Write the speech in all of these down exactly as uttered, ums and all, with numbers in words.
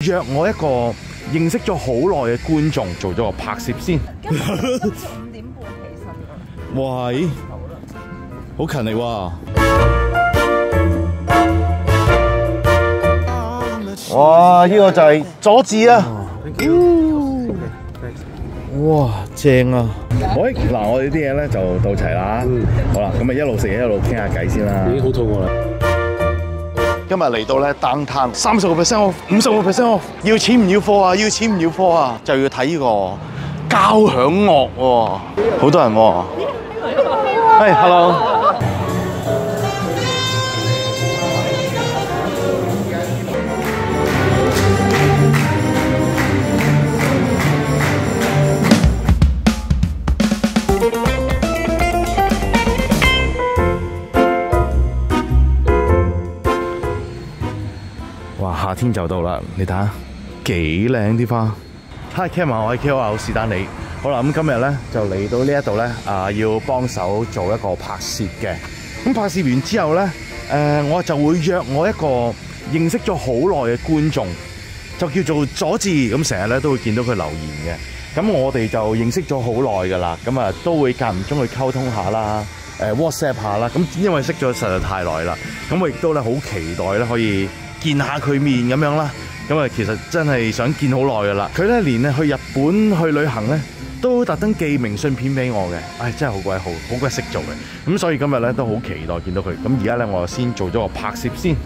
約我一個認識咗好耐嘅觀眾做咗個拍攝先。 今日五點半起身㗎。 哇！咦，好勤力喎！哇！呢個就係佐治啊！哇，正啊！喂，嗱，我哋啲嘢咧就到齊啦。好啦，咁咪一路食嘢一路傾下偈先啦。 已經好肚餓啦！ 今日嚟到咧 downtown， 三十個 percent off， 五十個 percent off， 要錢唔要貨啊！要錢唔要貨啊！就要睇呢個交響樂喎，好多人喎。喂 ，hello。哇！夏天就到啦，你睇下幾靚啲花。Hi Cam 啊，我係 K O L 史丹利。好啦，咁今日咧就嚟到呢一度咧，啊要幫手做一個拍攝嘅。咁拍攝完之後咧，誒、呃、我就會約我一個認識咗好耐嘅觀眾，就叫做佐治。咁成日咧都會見到佢留言嘅。咁我哋就認識咗好耐㗎啦。咁啊都會間唔中去溝通下啦，誒 WhatsApp 下啦。咁因為識咗實在太耐啦，咁我亦都咧好期待咧可以見下佢面咁樣啦，咁啊其實真係想見好耐噶啦。佢咧連咧去日本去旅行咧，都特登寄明信片俾我嘅。唉，真係好鬼好，好鬼識做嘅。咁所以今日咧都好期待見到佢。咁而家咧我就先做咗個拍攝先。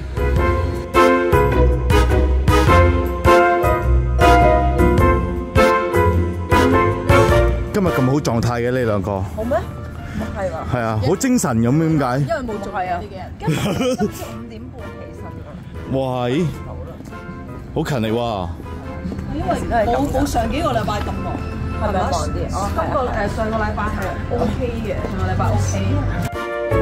今日咁好狀態嘅呢兩個。 好咩？係嘛？ 係啊，好精神咁點解？ 因為冇做係啊。今日五點半起身㗎。 哇！咦，好勤力喎。 因為冇冇上幾個禮拜咁忙，係咪忙啲？哦，今個誒上個禮拜係 OK 嘅，上個禮拜 OK。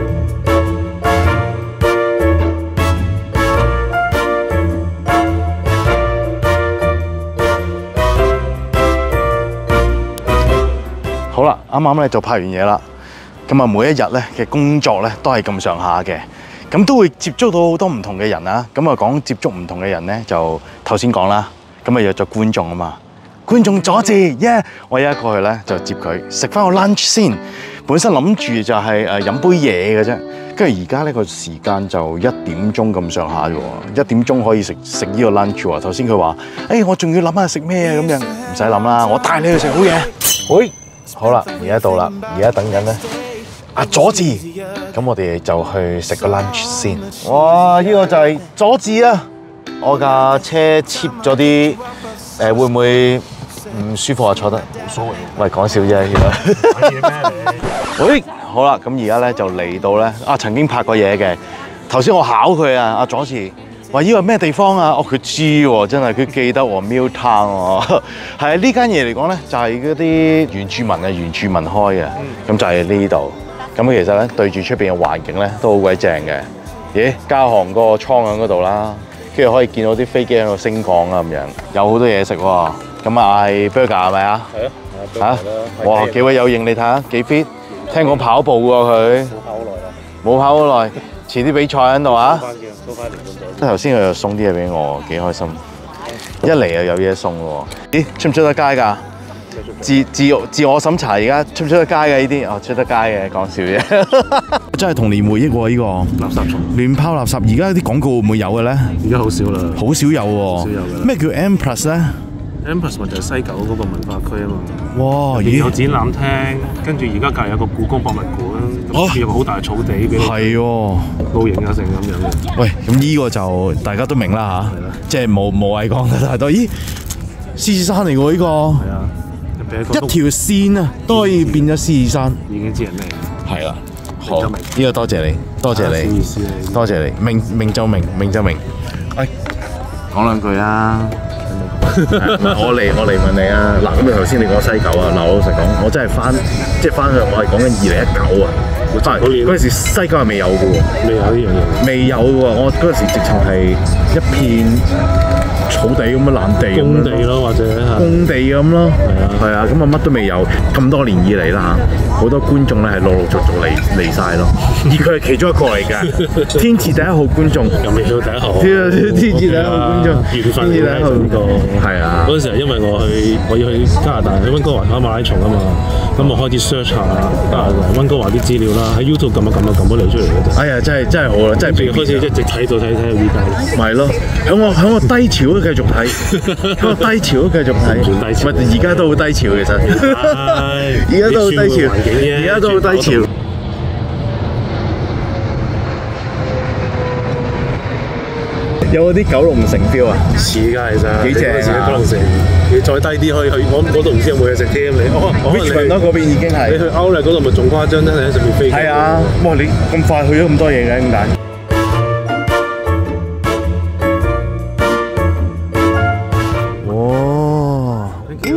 好啦，啱啱咧就拍完嘢啦。咁啊，每一日咧嘅工作咧都係咁上下嘅。咁都會接觸到好多唔同嘅人啊！咁啊講接觸唔同嘅人咧，就頭先講啦。咁啊約咗觀眾啊嘛，觀眾佐治耶！ Yeah! 我而家過去咧就接佢食翻個 lunch 先。本身諗住就係誒飲杯嘢嘅啫，跟住而家呢個時間就一點鐘咁上下嘅喎，一點鐘可以食食呢個 lunch 喎。頭先佢話：誒、欸、我仲要諗下食咩啊咁樣，唔使諗啦，我帶你去食好嘢。喂，好啦，而家到啦，而家等緊咧。阿佐治，咁我哋就去食個 lunch 先。哇！呢個就係佐治啊！我架車 cheap 咗啲，誒會唔會唔舒服啊？坐得冇所謂。喂，講笑啫，其實。玩嘢咩你？喂，好啦，咁而家咧就嚟到咧，啊曾經拍過嘢嘅。頭先我考佢啊，阿佐治話呢個咩地方啊？哦，佢知喎，真係佢記得喎 ，Milltown 喎。係啊，呢間嘢嚟講咧，就係嗰啲原住民啊，原住民開嘅，咁就係呢度。咁其實咧對住出邊嘅環境咧都好鬼正嘅。咦，交行嗰個倉喺嗰度啦，跟住可以見到啲飛機喺度升降啊咁樣，有好多嘢食喎。咁啊嗌 burger 係咪啊？係啊，嚇！哇，幾位有型，你睇下幾 fit。聽講跑步喎佢。冇跑好耐啦。冇跑好耐，遲啲比賽喺度啊！都翻嚟咁多。頭先佢又送啲嘢俾我，幾開心。一嚟又有嘢送喎。咦，出唔出得街㗎？自自自我審查，而家出唔出得街嘅呢啲？哦，出得街嘅，講笑啫。真係童年回憶喎，呢個垃圾蟲亂拋垃圾。而家啲廣告會唔會有嘅咧？ 而家好少啦， 好少有喎。少有嘅。咩叫 M Plus 咧 ？M Plus 咪就係西九嗰個文化區啊嘛。 哇！ 咦，有展覽廳，跟住而家隔離有個故宮博物館，咁有個好大嘅草地俾你。係喎，露營啊成咁樣嘅。喂，咁呢個就大家都明啦嚇，即係無無謂講得太多。咦，獅子山嚟喎呢個。係啊。一條線啊，都可以變咗獅子山， 已經知係咩？係啦， 好，呢個多謝你，多謝你，多謝你，明明就明，明就明。喂，講兩句啦。我嚟，我嚟問你啊。嗱，咁你頭先你講西九啊，嗱，我老實講，我真係翻，即係翻去，我係講緊二零一九啊。翻嚟嗰陣時，西九係未有嘅喎，未有呢樣嘢，未有嘅喎。我嗰陣時直情係一片。 草地咁樣爛地工地咯，或者工地咁咯， 係啊， 係啊，咁啊乜都未有，咁多年以嚟啦嚇，好多觀眾咧係陸陸續續嚟嚟曬咯，而佢係其中一個嚟㗎，天字第一號觀眾， 又未到第一號， 天天字第一號觀眾， 緣分嚟嘅呢個， 係啊， 嗰陣時係因為我去我要去加拿大去溫哥華跑馬拉松啊嘛，咁我開始 search 下加拿大溫哥華啲資料啦，喺 YouTube 撳一撳啊撳咗嚟出嚟嘅啫。 哎呀，真係真係好啦，真係開始一直睇到睇睇到依家。 咪咯，喺我喺我低潮都繼續睇，喺我低潮都繼續睇，唔係而家都好低潮其實，而家都好低潮，而家都好低潮。有冇啲九龍城 feel 啊？ 似㗎，其實幾正啊！ 九龍城，你再低啲去去，我我都唔知有冇嘢食添。你哦，可能你嗰邊已經係你去歐麗嗰度咪仲誇張，真係喺上面飛。 係啊！哇！你咁快去咗咁多嘢嘅點解？哦！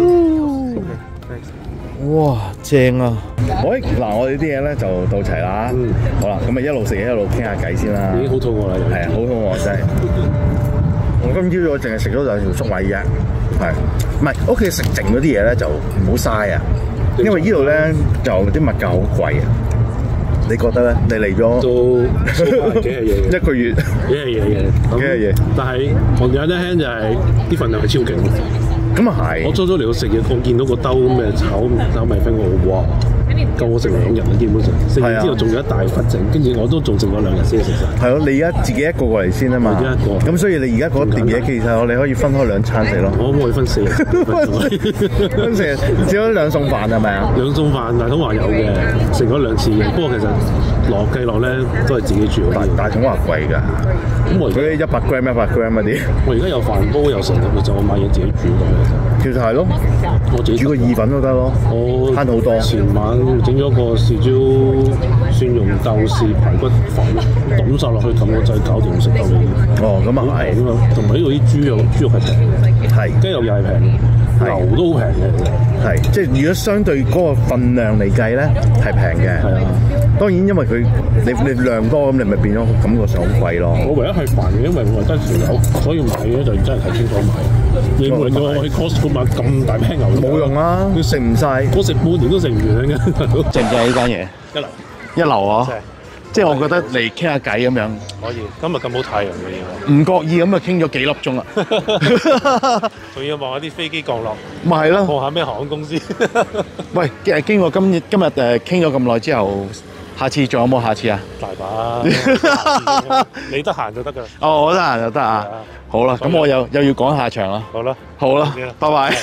哇！正啊！喂，嗱，我哋啲嘢咧就到齊啦。嗯，好啦，咁咪一路食嘢一路傾下偈先啦。 已經好肚餓啦， 係啊，好肚餓真係。我今朝我淨係食咗兩條粟米啫，係唔係屋企食剩嗰啲嘢咧就唔好嘥啊，因為呢度咧就啲物價好貴啊。你覺得咧？你嚟咗都幾係嘢嘅， 一個月幾係嘢嘅， 幾係嘢。 但係我有得輕就係啲份量係超勁。 咁啊係。我初初嚟到食嘢，我見到個兜咁嘅炒炒米粉，我哇！夠我食兩日啦，基本上食完之後仲有一大份剩，跟住我都仲剩咗兩日先食晒。 係咯，你而家自己一個過嚟先啊嘛。自己一個。咁所以你而家嗰碟嘢其實我哋可以分開兩餐食咯。 我可以分四日。 分四日，只咗兩餸飯係咪啊？ 兩餸飯大統華有嘅，食咗兩次嘅。不過其實落計落咧都係自己煮。 大大統華貴㗎。咁我嗰啲一百 gram 一百 gram 嗰啲。我而家有飯煲有成，就我買嘢自己煮咁嘅。其實係咯，我自己煮個意粉都得咯。我慳好多。前晚整咗個豉椒蒜蓉豆豉排骨飯，抌晒落去撳個掣搞掂食夠你。哦，咁啊係啊嘛，同埋呢度啲豬肉豬肉係平，係雞肉又係平，牛都好平嘅。係，即係如果相對嗰個份量嚟計咧，係平嘅。係啊，當然因為佢你你量多咁，你咪變咗感覺上好貴咯。我唯一係煩嘅，因為我得條友，所以買咧就真係睇清楚買。你冇令到我去 Costco 買咁大批牛，冇用啊！佢食唔晒，我食半年都食唔完嘅。正唔正呢間嘢？一流，一流啊！即係我覺得嚟傾下偈咁樣。可以，今日咁好太陽嘅嘢，唔覺意咁就傾咗幾粒鐘啦。仲要望下啲飛機降落，咪係咯，望下咩航空公司。喂，誒經過今日今日誒傾咗咁耐之後，下次仲有冇下次啊？大把，你得閒就得㗎。哦，我得閒就得啊。好啦，咁我又又要講下場啦。好啦，好啦，拜拜。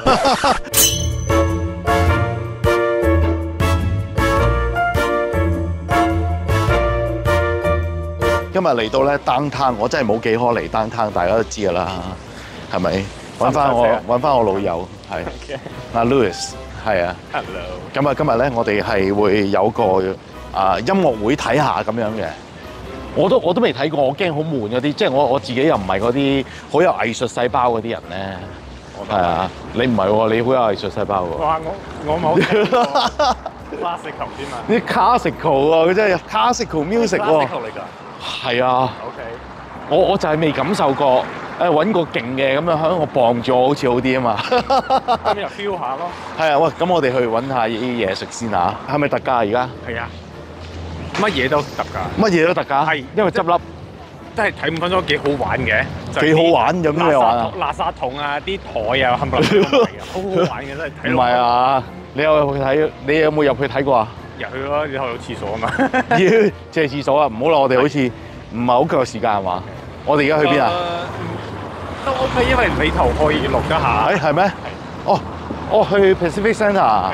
今日嚟到咧 downtown，我真係冇幾可嚟 downtown，大家都知㗎啦，係咪？揾翻我揾翻我老友係阿 Louis， 係啊。Hello。咁啊，今日咧我哋係會有個啊音樂會睇下咁樣嘅。我都我都未睇過，我驚好悶嗰啲，即係我我自己又唔係嗰啲好有藝術細胞嗰啲人咧。係啊，你唔係喎，你好有藝術細胞喎。哇！我我冇聽過 classical 添啊。啲 classical 喎，佢真係 classical music 喎。classical 嚟㗎。係啊。OK。我我就係未感受過，誒揾個勁嘅咁樣喺我傍住我好似好啲啊嘛。咁又 feel 下咯。係啊，喂，咁我哋去揾下啲嘢食先嚇。係咪特價啊？而家？係啊。乜嘢都特價。乜嘢都特價？係，因為執笠。即係睇五分鐘幾好玩嘅。幾好玩？有咩玩啊？垃圾桶啊，啲台啊，冚唪唥好好玩嘅真係睇。唔係啊！你有去睇？你有冇入去睇過啊？入去咯，你去到廁所啊嘛。要借廁所啊！唔好啦，我哋好似唔係好夠時間係嘛？我哋而家去邊啊？都 OK， 因為你頭可以錄一下。誒係咩？哦，哦去 Pacific Centre。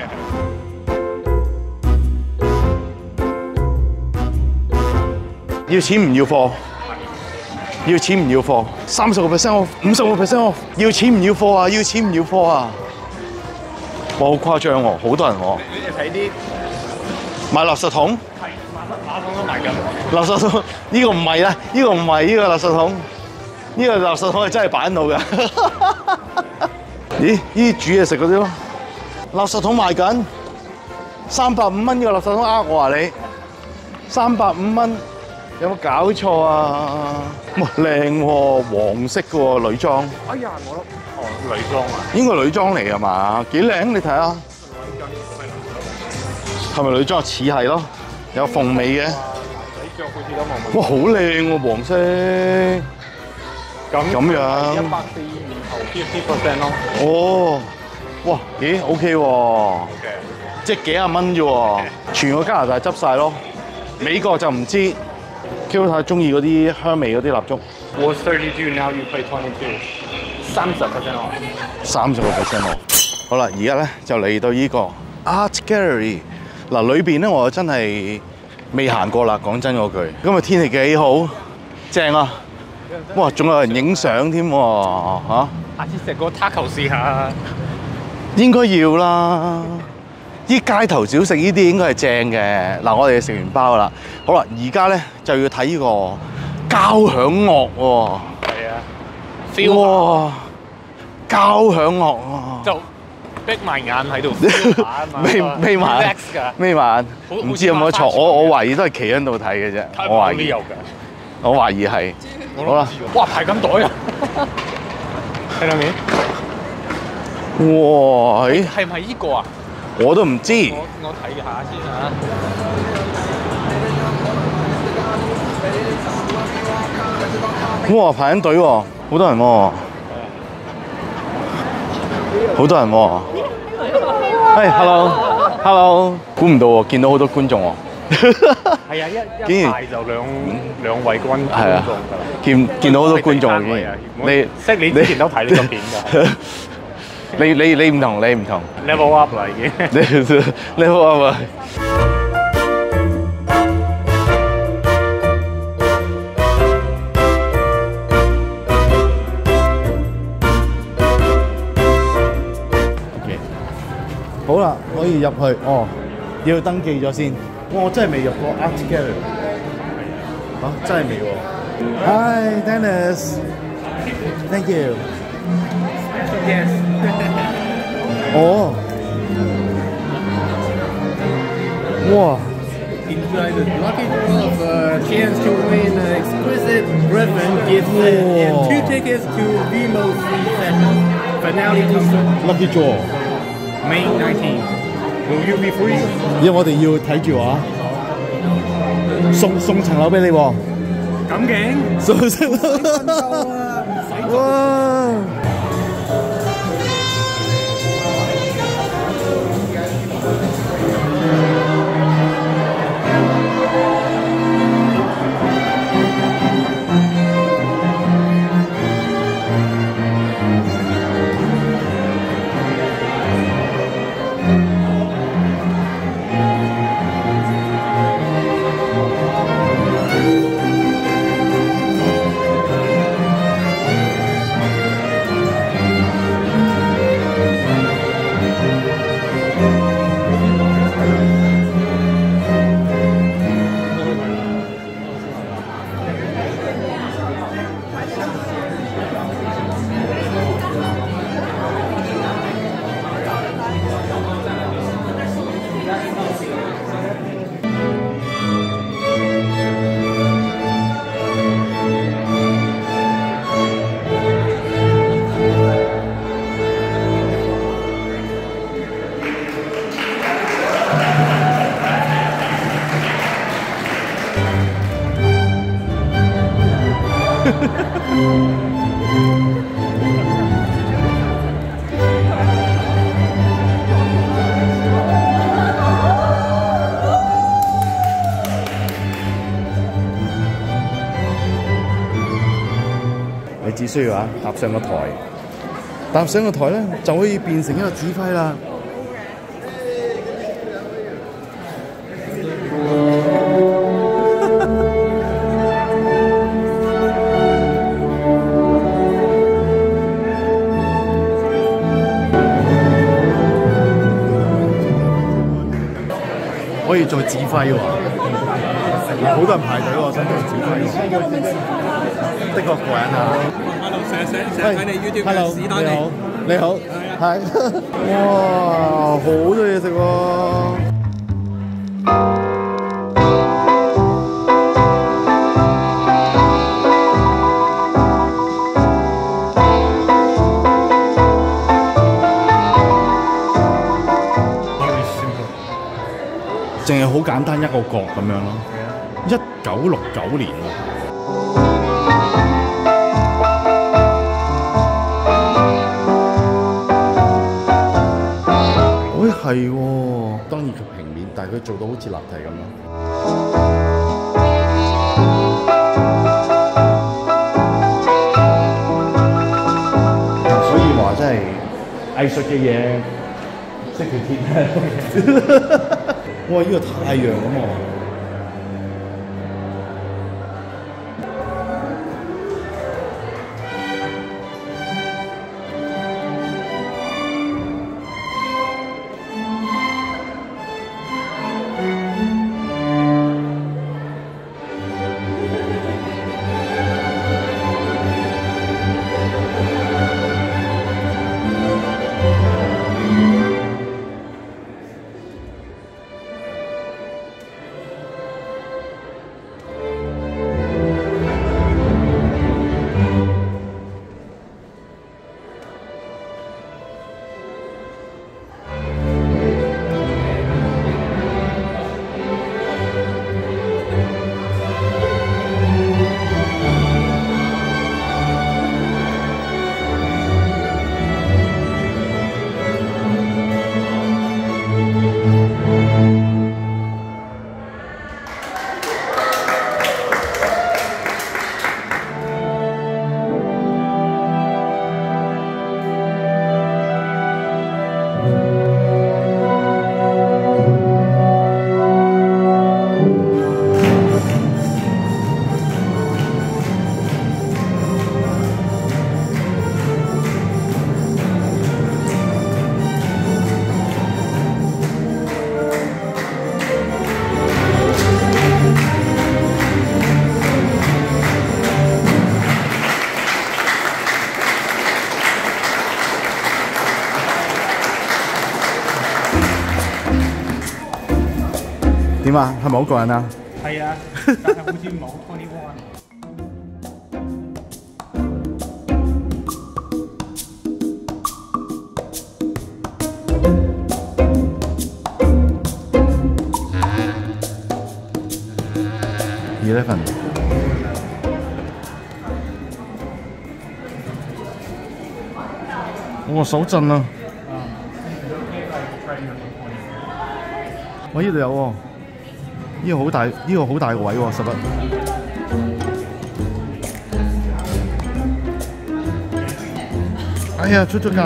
要錢唔要貨？要錢唔要貨？三十個 percent off， 五十個 percent off。要錢唔要貨啊！要錢唔要貨啊！哇，好誇張喎，好多人喎。你哋睇啲買垃圾桶？係，馬桶都賣緊。垃圾桶呢個唔係啦，呢個唔係呢個垃圾桶，呢個垃圾桶係真係擺喺度㗎。咦？呢啲煮嘢食嗰啲咯，垃圾桶賣緊三百五蚊呢個垃圾桶呃我話你，三百五蚊。 有冇搞錯啊？哇，靚喎，黃色嘅喎女裝。 哎呀，我都哦女裝啊， 應該女裝嚟㗎嘛？幾靚你睇下。係咪女裝？似係咯，有鳳尾嘅。 仔腳好似都冇問題。 哇，好靚喎，黃色。咁咁樣。 一百四年頭 fifty percent 咯。 哦，哇，咦 OK 喎。即係幾廿蚊啫喎，全個加拿大執晒咯。美國就唔知。Q 太中意嗰啲香味嗰啲蠟燭。 Was thirty-two, now you pay twenty-two， 三十 percent off。 三十個 percent off。好啦，而家咧就嚟到呢個 Art Gallery。嗱，裏邊咧我真係未行過啦，講真嗰句。今日天氣幾好，正啊！哇，仲有人影相添喎嚇。 下次食個 taco 試下。 應該要啦。啲街頭小食呢啲應該係正嘅。嗱，我哋食完包啦。好啦，而家咧就要睇呢個交響樂喎。係啊。哇！交響樂啊！ 就逼埋眼喺度 feel 下啊嘛。 眯眯埋眼。眯埋眼。唔知有冇錯？我我懷疑都係企喺度睇嘅啫。我懷疑。我懷疑係。好啦。 哇！排緊隊啊！睇到未？ 哇！係係唔係依個啊？ 我都唔知。 我我睇下先嚇。 哇！排緊隊喎，好多人喎，好多人喎。係 ，hello，hello， 估唔到喎，見到好多觀眾喎。 係啊，一一排就兩兩位觀眾㗎啦。 見見到好多觀眾，竟然你識你之前都睇呢個片㗎。 你你你唔同，你唔同 level up 啦已經 level up 啊！好啦，可以入去哦，要登記咗先。我真係未入過 Art Gallery， 嚇、啊、真係未喎。Hi Dennis，thank you。 Yes 哦，哇 Enjoy the lucky draw of a chance to win an exquisite Griffin gift set and two tickets to Vimo Free Session finale concert lucky draw。 May nineteenth. Will you be free? 因為我哋要睇住啊，送送層樓俾你喎。 咁勁？ 送層樓哇！你只需要啊搭上個台，搭上個台咧就可以變成一個指揮啦。可以做指揮喎，好多人排隊喎，想做指揮喎，的確過癮啊！ Hello， 成日成日睇你 YouTube 嘅史丹利， 你好，係，哇，好多嘢食喎！ 好簡單一個角咁樣咯。一九六九年喎。喂，係喎，當然佢平面，但係佢做到好似立體咁咯。所以話真係藝術嘅嘢識條鐵。哇！呢個太陽咁喎。點啊？係咪好過癮啊？ 係啊，但係好似冇 twenty one。 eleven。我手震啊！我呢度有喎。呢個好大，呢、這個好大個位喎，十一。哎呀，出咗界。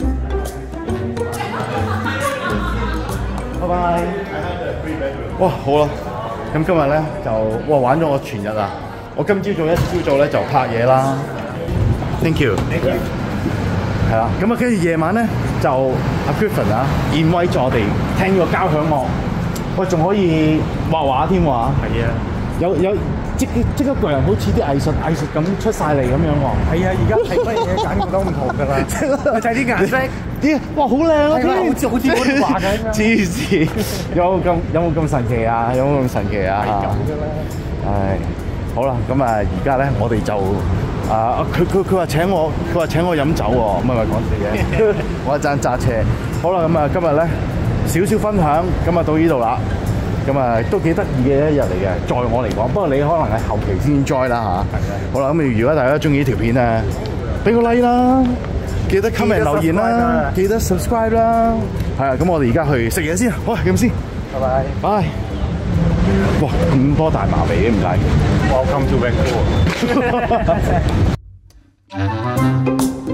拜拜。哇，好啦，咁今日咧就哇玩咗我全日啊！我今朝早一朝早咧就拍嘢啦。Thank you。Thank you。係啦，咁啊跟住夜晚咧就阿 Griffin 啊 invite 咗我哋聽呢個交響樂。喂，仲可以畫畫添喎！係啊，有有即即刻個人好似啲藝術藝術咁出晒嚟咁樣喎！係啊，而家係乜嘢揀都唔同㗎啦，就係啲顏色，啲哇好靚啊！好似好似嗰啲畫嘅黐線，有冇咁有冇咁神奇啊？有冇咁神奇啊？係咁㗎啦！係好啦，咁啊而家咧我哋就啊佢佢佢話請我佢話請我飲酒喎，咁係咪講笑嘅？我一陣揸車，好啦，咁啊今日咧。少少分享，咁啊到呢度啦，咁啊都幾得意嘅一日嚟嘅，在我嚟講，不過你可能係後期先 join 啦嚇。好啦，咁如果大家中意呢條片咧，俾個 like 啦，記得 comment 留言啦，記得 subscribe 啦，係啊，咁我哋而家去食嘢先，好，咁先，拜拜，拜。哇，咁多大麻味嘅唔該 ，Welcome to Vancouver。